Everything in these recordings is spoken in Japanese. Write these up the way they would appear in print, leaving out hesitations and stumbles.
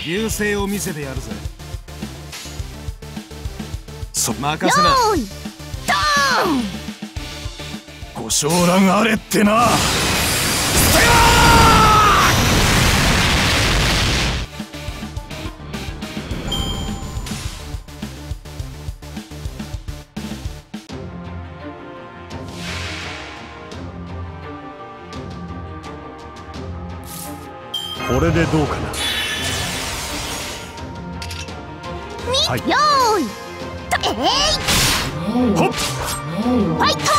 流星を見せてやるぜ。任せな。 よーいドーン。 ご昇覧あれってな。これでどうかな。はい。 よーいほっファイト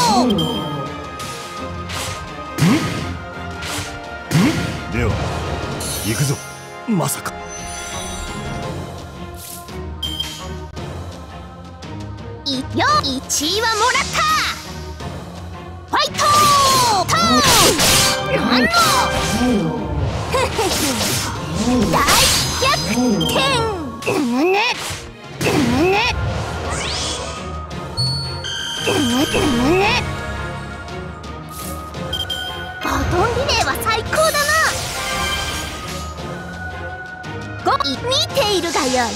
では行くぞ。まさか 1位はもらった。ファイトーなんの大逆転。バトンリレーは最高だな。見ているがよい。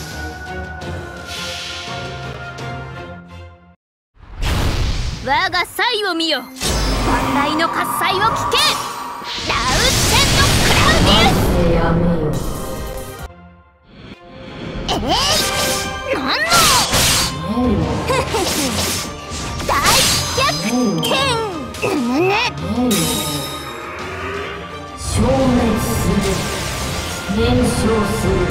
我が才を見よ。万来の喝采を聞け。ラウセンドクラウディウス。なんの大逆転。 消滅する。燃焼する。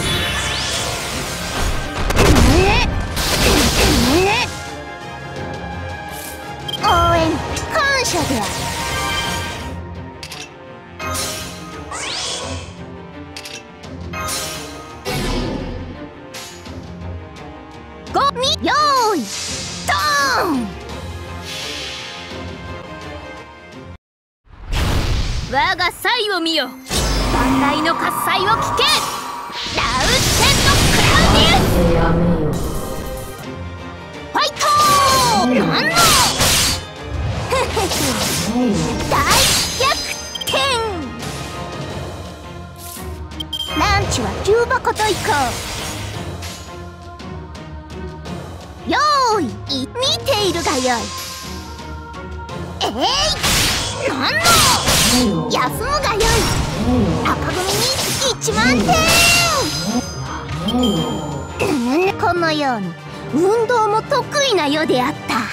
応援感謝である。よーいドーン。我が才を見よ。万来の喝采を聞け。ラウセンドクラウディウス。 やめよ。 ファイトーなんの大逆転。ランチは重箱と行こう。よーい見ているがよい。なんの休むがよい。赤組に1万点。このように運動も得意なようであった。